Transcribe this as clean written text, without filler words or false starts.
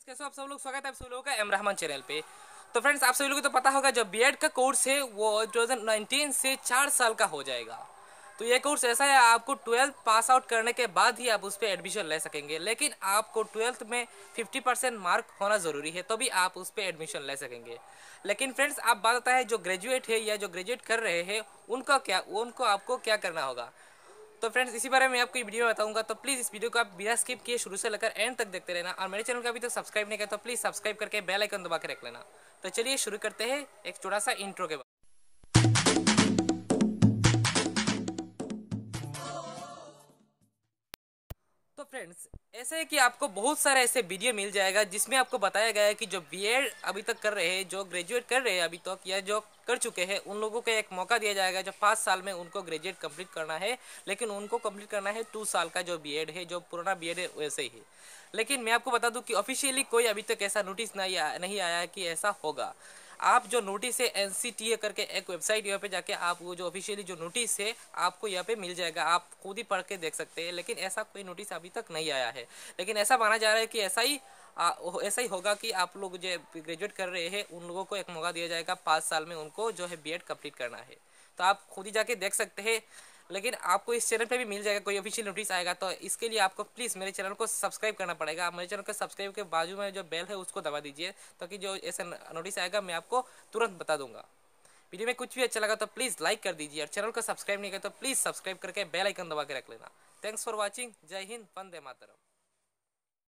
कैसे हो आप सब लोग। स्वागत है आप सभी लोगों का एम रहमान चैनल पे। तो फ्रेंड्स, आप सभी लोगों को तो पता होगा जो बीएड का कोर्स है वो 2019 से 4 साल का हो जाएगा। तो ये कोर्स ऐसा है, आपको 12th पास आउट करने के बाद ही आप उस पर एडमिशन ले सकेंगे, लेकिन आपको 12th में 50% मार्क होना ज़रूरी है तो भी आप उस पर एडमिशन ले सकेंगे। लेकिन फ्रेंड्स, आप बात आता है जो ग्रेजुएट है या जो ग्रेजुएट कर रहे हैं उनको आपको क्या करना होगा। तो फ्रेंड्स, इसी बारे में आपको वीडियो में बताऊंगा, तो प्लीज़ इस वीडियो को आप बिना स्किप किए शुरू से लेकर एंड तक देखते रहना। और मेरे चैनल को अभी तक सब्सक्राइब नहीं किया तो प्लीज़ सब्सक्राइब करके बेल आइकन दबा के रख लेना। तो चलिए शुरू करते हैं एक छोटा सा इंट्रो के बाद। तो फ्रेंड्स, ऐसे है कि आपको बहुत सारे ऐसे वीडियो मिल जाएगा जिसमें आपको बताया गया है कि जो बीएड अभी तक कर रहे हैं, जो ग्रेजुएट कर रहे हैं अभी तक या जो कर चुके हैं, उन लोगों को एक मौका दिया जाएगा जो 5 साल में उनको ग्रेजुएट कंप्लीट करना है। लेकिन उनको कंप्लीट करना है 2 साल का जो बीएड है, जो पुराना बीएड है वैसे ही। लेकिन मैं आपको बता दूं कि ऑफिशियली कोई अभी तक ऐसा नोटिस नहीं आया है कि ऐसा होगा। आप जो नोटिस है NCTA करके एक वेबसाइट, यहाँ पे जाके आप वो जो ऑफिशियली जो नोटिस है आपको यहाँ पे मिल जाएगा, आप खुद ही पढ़ के देख सकते हैं। लेकिन ऐसा कोई नोटिस अभी तक नहीं आया है। लेकिन ऐसा माना जा रहा है कि ऐसा ही होगा कि आप लोग जो ग्रेजुएट कर रहे हैं उन लोगों को एक मौका दिया जाएगा 5 साल में उनको जो है बीएड कंप्लीट करना है। तो आप खुद ही जाके देख सकते हैं। लेकिन आपको इस चैनल पे भी मिल जाएगा, कोई ऑफिशियल नोटिस आएगा तो इसके लिए आपको प्लीज़ मेरे चैनल को सब्सक्राइब करना पड़ेगा। आप मेरे चैनल को सब्सक्राइब के बाजू में जो बेल है उसको दबा दीजिए, ताकि जो ऐसा नोटिस आएगा मैं आपको तुरंत बता दूंगा। वीडियो में कुछ भी अच्छा लगा तो प्लीज़ लाइक कर दीजिए, और चैनल को सब्सक्राइब नहीं किया तो प्लीज़ सब्सक्राइब करके बेल आइकन दबा के रख लेना। Thanks for watching. जय हिंद, वंदे मातरम।